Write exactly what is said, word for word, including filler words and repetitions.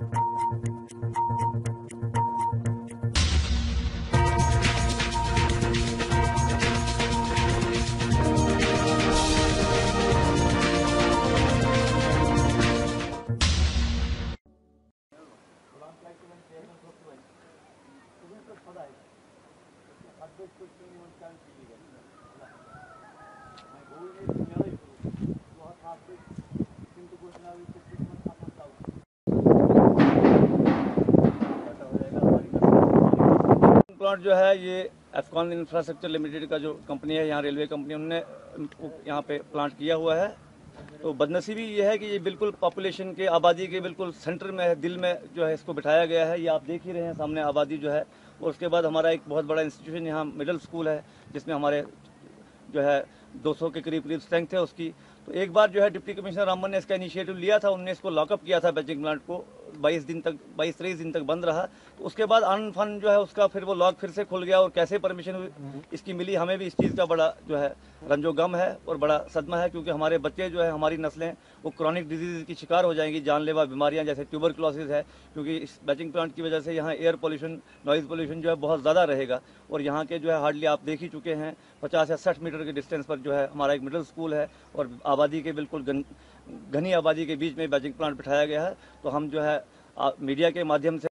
Plant जो है ये एफकॉन इंफ्रास्ट्रक्चर लिमिटेड का जो कंपनी है, यहाँ रेलवे कंपनी, उन्होंने यहाँ पे प्लांट किया हुआ है। तो बदनसीबी ये है कि ये बिल्कुल पॉपुलेशन के, आबादी के बिल्कुल सेंटर में है, दिल में जो है इसको बिठाया गया है। ये आप देख ही रहे हैं सामने आबादी जो है। और उसके बाद हमारा एक बहुत बड़ा इंस्टीट्यूशन यहाँ मिडिल स्कूल है, जिसमें हमारे जो है दो सौ के करीब करीब स्ट्रेंथ है उसकी। तो एक बार जो है डिप्टी कमिश्नर रामन ने इसका इनिशिएटिव लिया था, उन्होंने इसको लॉकअप किया था बैचिंग प्लांट को, बाईस दिन तक, बाईस तेईस दिन तक बंद रहा। तो उसके बाद अन फन जो है उसका फिर वो लॉक फिर से खुल गया, और कैसे परमिशन इसकी मिली, हमें भी इस चीज़ का बड़ा जो है रंजो गम है और बड़ा सदमा है, क्योंकि हमारे बच्चे जो है, हमारी नस्लें वो क्रॉनिक डिजीज की शिकार हो जाएंगी, जानलेवा बीमारियां जैसे ट्यूबरक्लोसिस है, क्योंकि इस बैचिंग प्लांट की वजह से यहाँ एयर पोल्यूशन, नॉइज पोल्यूशन जो है बहुत ज़्यादा रहेगा। और यहाँ के जो है हार्डली आप देख ही चुके हैं, पचास या साठ मीटर के डिस्टेंस पर जो है हमारा एक मिडिल स्कूल है, और आबादी के बिल्कुल घनी आबादी के बीच में बैचिंग प्लांट बिठाया गया है। तो हम जो है मीडिया के माध्यम से